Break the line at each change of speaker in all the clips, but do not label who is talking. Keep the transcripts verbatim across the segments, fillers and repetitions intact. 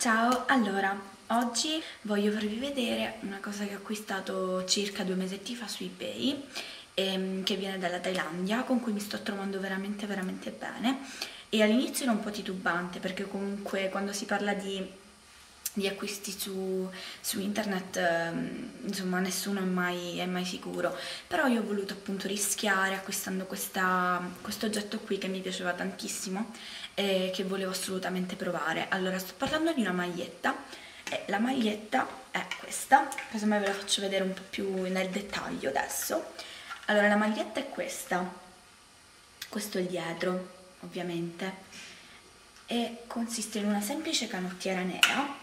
Ciao, allora, oggi voglio farvi vedere una cosa che ho acquistato circa due mesetti fa su eBay, ehm, che viene dalla Thailandia, con cui mi sto trovando veramente veramente bene. E all'inizio ero un po' titubante perché comunque quando si parla di di acquisti su, su internet, ehm, insomma, nessuno è mai, è mai sicuro. Però io ho voluto appunto rischiare acquistando questa, questo oggetto qui che mi piaceva tantissimo e che volevo assolutamente provare. Allora, sto parlando di una maglietta e la maglietta è questa, casomai ve la faccio vedere un po' più nel dettaglio adesso. Allora, la maglietta è questa, questo è il dietro, ovviamente, e consiste in una semplice canottiera nera.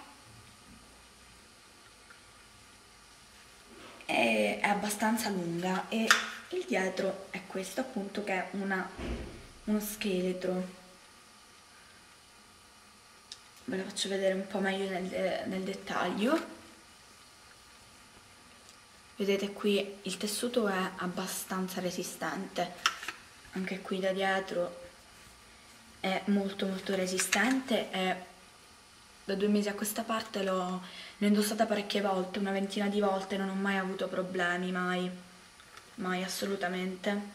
È abbastanza lunga e il dietro è questo appunto, che è una, uno scheletro. Ve lo faccio vedere un po' meglio nel, nel dettaglio. Vedete qui il tessuto è abbastanza resistente, anche qui da dietro è molto molto resistente e da due mesi a questa parte l'ho indossata parecchie volte, una ventina di volte, non ho mai avuto problemi, mai, mai assolutamente.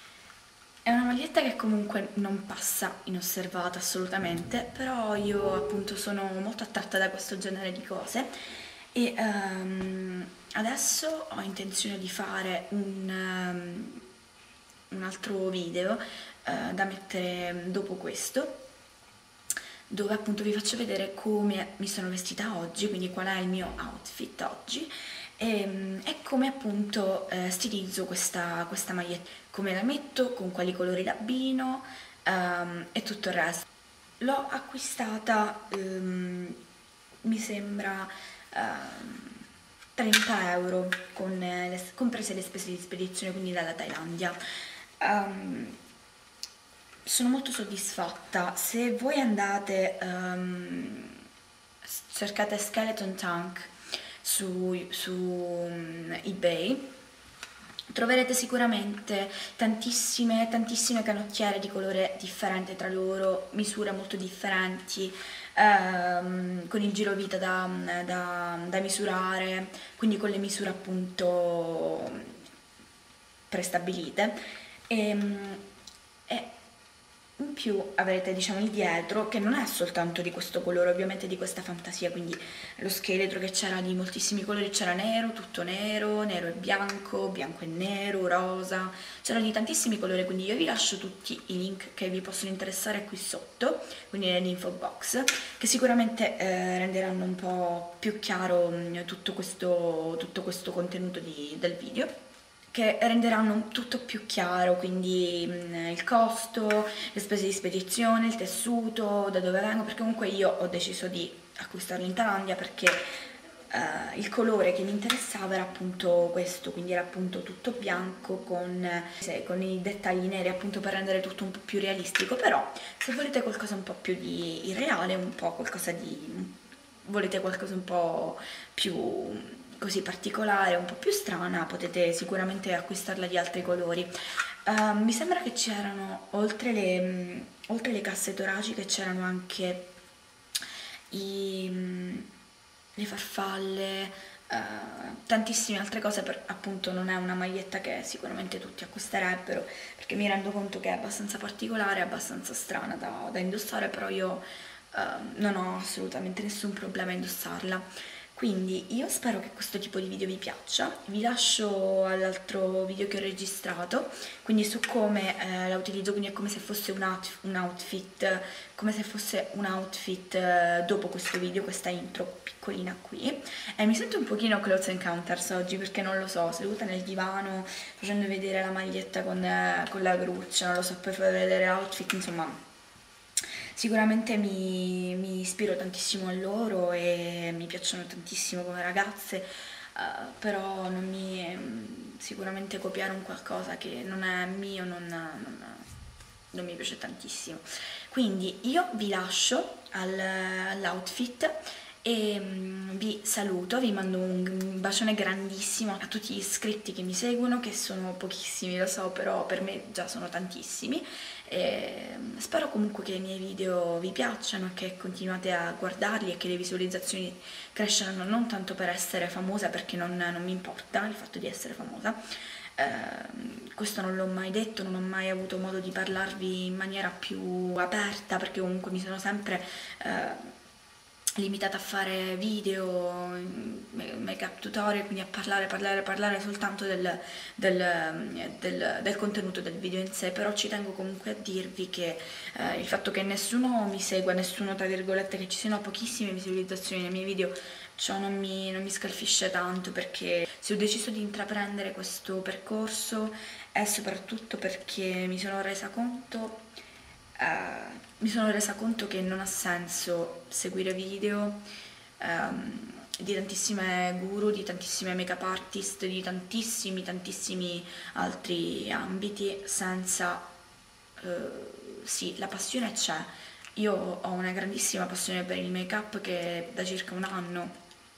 È una maglietta che comunque non passa inosservata assolutamente, però io appunto sono molto attratta da questo genere di cose e um, adesso ho intenzione di fare un, um, un altro video uh, da mettere dopo questo, dove appunto vi faccio vedere come mi sono vestita oggi, quindi qual è il mio outfit oggi e, e come appunto eh, stilizzo questa, questa maglietta, come la metto, con quali colori l'abbino um, e tutto il resto. L'ho acquistata, um, mi sembra, um, trenta euro, con le, comprese le spese di spedizione, quindi dalla Thailandia. Um, sono molto soddisfatta. Se voi andate, um, cercate Skeleton Tank su, su um, eBay, troverete sicuramente tantissime, tantissime canottiere di colore differente tra loro, misure molto differenti, ehm, con il girovita da, da, da misurare, quindi con le misure appunto prestabilite. E, e in più avrete, diciamo, il dietro, che non è soltanto di questo colore, ovviamente di questa fantasia, quindi lo scheletro che c'era di moltissimi colori, c'era nero, tutto nero, nero e bianco, bianco e nero, rosa, c'era di tantissimi colori, quindi io vi lascio tutti i link che vi possono interessare qui sotto, quindi nell'info box, che sicuramente eh, renderanno un po' più chiaro mh, tutto questo, tutto questo contenuto di, del video, che renderanno tutto più chiaro, quindi mh, il costo, le spese di spedizione, il tessuto, da dove vengo, perché comunque io ho deciso di acquistarlo in Thailandia perché eh, il colore che mi interessava era appunto questo, quindi era appunto tutto bianco con, eh, con i dettagli neri, appunto per rendere tutto un po' più realistico. Però se volete qualcosa un po' più di irreale, un po' qualcosa di... volete qualcosa un po' più così particolare, un po' più strana, potete sicuramente acquistarla di altri colori. Uh, mi sembra che c'erano, oltre le, mh, oltre le casse toraciche, c'erano anche i, mh, le farfalle, uh, tantissime altre cose, per, appunto non è una maglietta che sicuramente tutti acquisterebbero, perché mi rendo conto che è abbastanza particolare, abbastanza strana da, da indossare, però io uh, non ho assolutamente nessun problema a indossarla. Quindi io spero che questo tipo di video vi piaccia, vi lascio all'altro video che ho registrato, quindi su come eh, la utilizzo, quindi è come se fosse un, out, un outfit, come se fosse un outfit eh, dopo questo video, questa intro piccolina qui. E mi sento un pochino Close Encounters oggi perché non lo so, seduta nel divano, facendo vedere la maglietta con, eh, con la gruccia, non lo so, per far vedere outfit, insomma... Sicuramente mi, mi ispiro tantissimo a loro e mi piacciono tantissimo come ragazze, uh, però non mi, sicuramente copiare un qualcosa che non è mio non, non, non mi piace tantissimo. Quindi io vi lascio al, all'outfit e mm, vi saluto, vi mando un bacione grandissimo a tutti gli iscritti che mi seguono, che sono pochissimi, lo so, però per me già sono tantissimi. E spero comunque che i miei video vi piacciono, che continuate a guardarli e che le visualizzazioni crescano, non tanto per essere famosa, perché non, non mi importa il fatto di essere famosa. Eh, questo non l'ho mai detto, non ho mai avuto modo di parlarvi in maniera più aperta, perché comunque mi sono sempre eh, limitata a fare video, make up tutorial, quindi a parlare, parlare, parlare soltanto del, del, del, del contenuto del video in sé. Però ci tengo comunque a dirvi che eh, il fatto che nessuno mi segua, nessuno tra virgolette, che ci siano pochissime visualizzazioni nei miei video, ciò non mi, non mi scalfisce tanto, perché se ho deciso di intraprendere questo percorso è soprattutto perché mi sono resa conto Uh, mi sono resa conto che non ha senso seguire video um, di tantissime guru, di tantissime make-up artist, di tantissimi, tantissimi altri ambiti senza... Uh, sì, la passione c'è. Io ho una grandissima passione per il make-up che da circa un anno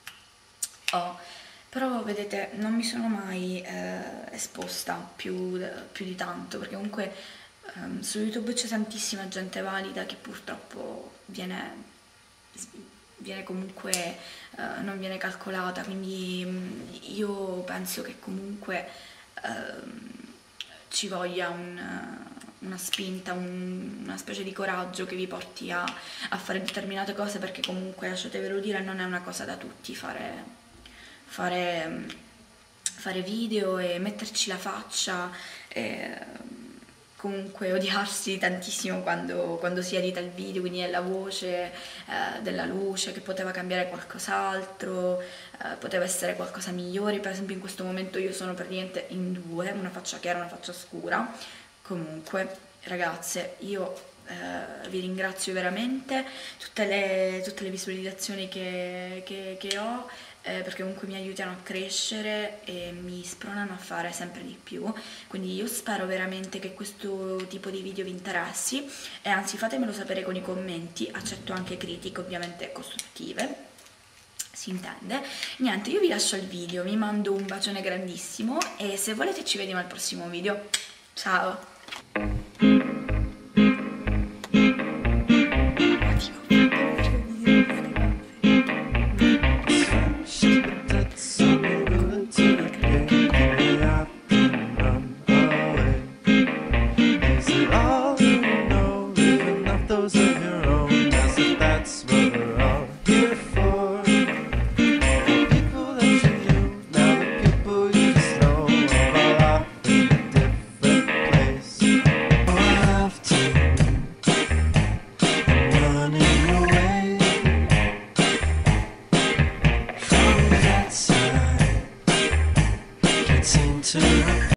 ho, però vedete, non mi sono mai eh, esposta più, più di tanto, perché comunque Um, su YouTube c'è tantissima gente valida che purtroppo viene, viene comunque, uh, non viene calcolata, quindi um, io penso che comunque uh, ci voglia un, uh, una spinta, un, una specie di coraggio che vi porti a, a fare determinate cose, perché comunque, lasciatevelo dire, non è una cosa da tutti fare, fare, fare video e metterci la faccia e, comunque odiarsi tantissimo quando, quando si edita il video, quindi è la voce eh, della luce che poteva cambiare qualcos'altro, eh, poteva essere qualcosa migliore. Per esempio in questo momento io sono praticamente in due, una faccia chiara e una faccia scura. Comunque ragazze, io eh, vi ringrazio veramente, tutte le, tutte le visualizzazioni che, che, che ho, Eh, perché comunque mi aiutano a crescere e mi spronano a fare sempre di più. Quindi io spero veramente che questo tipo di video vi interessi, e anzi fatemelo sapere con i commenti, accetto anche critiche ovviamente costruttive, si intende. Niente, io vi lascio il video, vi mando un bacione grandissimo e se volete ci vediamo al prossimo video. Ciao!
Is it all